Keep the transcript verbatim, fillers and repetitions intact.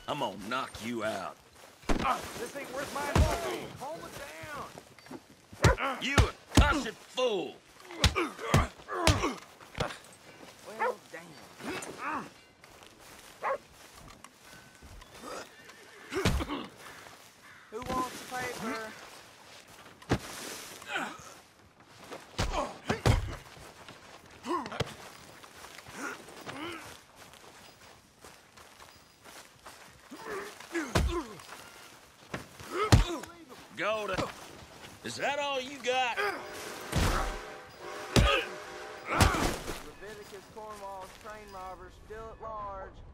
I'm gonna knock you out. This ain't worth my money. Calm it down. You accursed fool! Well, damn. Who wants the paper? Go to... Is that all you got? Leviticus Cornwall's train robbers still at large.